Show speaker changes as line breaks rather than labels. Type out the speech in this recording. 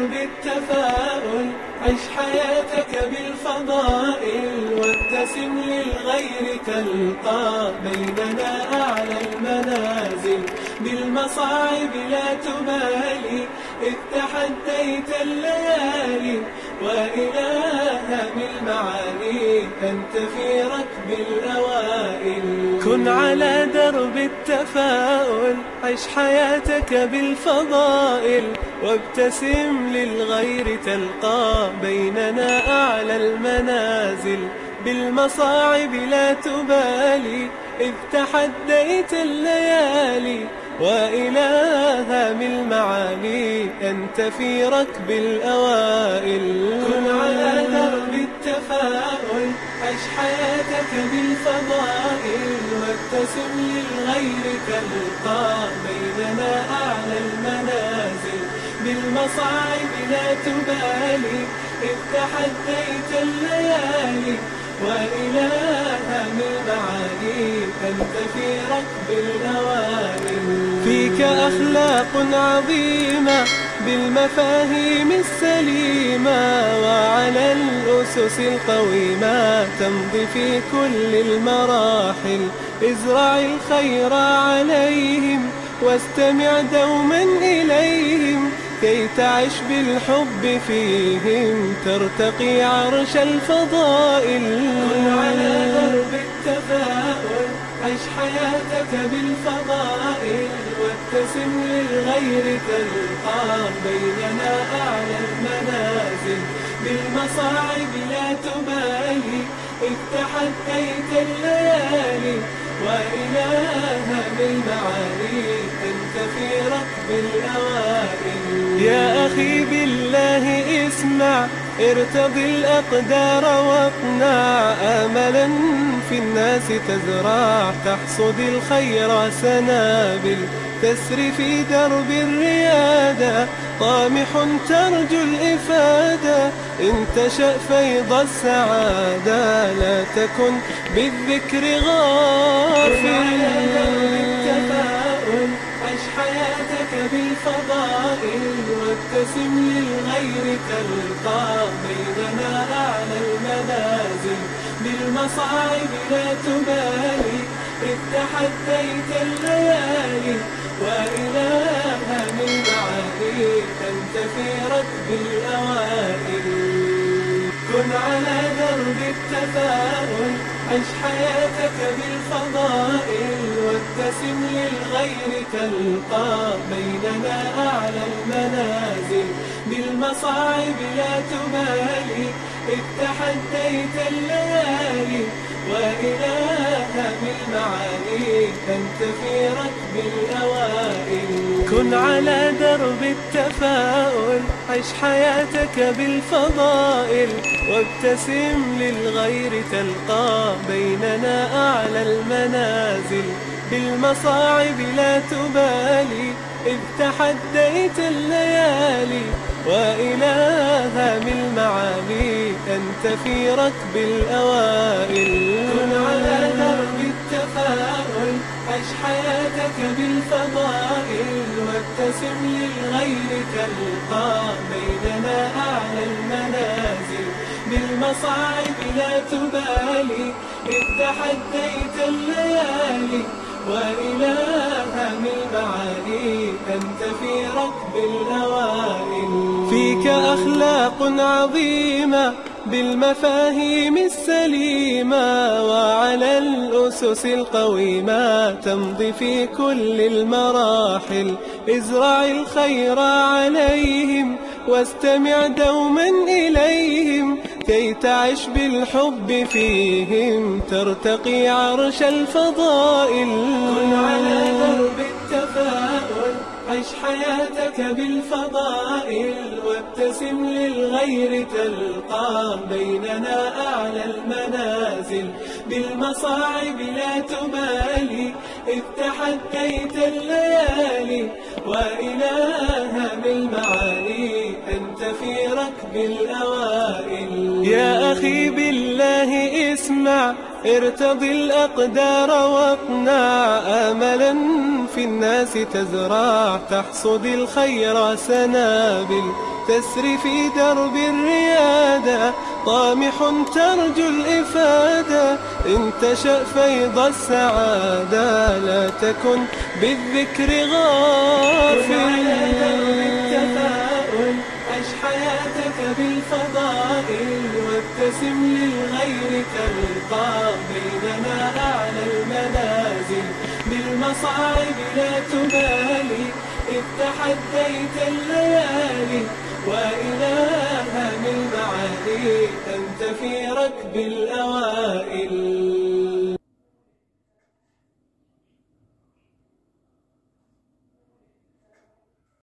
درب التفاؤل عش حياتك بالفضائل وابتسم للغير تلقى بيننا أعلى المنازل بالمصاعب لا تبالي إذ تحديت الليالي وإلها بالمعالي أنت في ركب الأوائل. كن على درب التفاؤل عش حياتك بالفضائل وابتسم للغير تلقى بيننا أعلى المنازل بالمصاعب لا تبالي إذ تحديت الليالي وإلها بالمعالي أنت في ركب الأوائل. كن على درب التفاؤل عش حياتك بالفضائل وابتسم للغير تلقى بيننا أعلى المنازل بالمصاعب لا تبالي إذ تحديت الليالي وإلها بالمعالي أنت في ركب الأوائل. فيك أخلاق عظيمة بالمفاهيم السليمة وعلى الأسس القويمة تمضي في كل المراحل ازرع الخير عليهم واستمع دوما إليهم كي تعش بالحب فيهم ترتقي عرش الفضائل. كن على درب التفاؤل عش حياتك بالفضائل وابتسم للغير تلقى بيننا أعلى المنازل بالمصاعب لا تبالي إذ تحديت الليالي وإلها بالمعالي أنت في ركب الأوائل. يا أخي بالله اسمع ارتضي الأقدار واقنع آملا في الناس تزرع تحصد الخير سنابل تسري في درب الريادة طامح ترجو الإفادة إن تشأ فيض السعادة لا تكن بالذكر غافل. عش حياتك بالفضائل وابتسم للغير تلقى بيننا أعلى المنازل بالمصاعب لا تبالي إذ تحديت الليالي وإلها بالمعالي أنت في ركب الأوائل. كن على درب التفاؤل عش حياتك بالفضائل وابتسم للغير تلقى بيننا أعلى المنازل بالمصاعب لا تبالي إذ تحديت الليالي وإلها بالمعالي أنت في ركب الأوائل. كن على درب التفاؤل عش حياتك بالفضائل وابتسم للغير تلقى بيننا أعلى المنازل بالمصاعب لا تبالي إذ تحديت الليالي وإلها بالمعالي أنت في ركب الأوائل. كن على درب التفاؤل عش حياتك بالفضائل وابتسم للغير تلقى بيننا أعلى المنازل بالمصاعب لا تبالي إذ تحديت الليالي وإلها بالمعالي أنت في ركب الأوائل. فيك أخلاق عظيمة بالمفاهيم السليمة وعلى الأسس القويمة تمضي في كل المراحل ازرع الخير عليهم واستمع دوما إليهم كي تعش بالحب فيهم ترتقي عرش الفضائل. كن على درب التفاؤل عش حياتك بالفضائل وابتسم للغير تلقى بيننا أعلى المنازل بالمصاعب لا تبالي إذ تحديت الليالي وإلها بالمعالي أنت في ركب الأوائل. يا أخي بالله اسمع ارتضي الأقدار واقنع آملا في الناس تزرع تحصد الخير سنابل تسري في درب الريادة، طامح ترجو الإفادة، إن تشأ فيض السعادة، لا تكن بالذكر غافل. عش حياتك بالفضائل، وابتسم للغير تلقى بيننا أعلى المنازل، بالمصاعب لا تبالي، إذ تحديت الليالي، وإلى هام المعالي أنت في ركب الأوائل.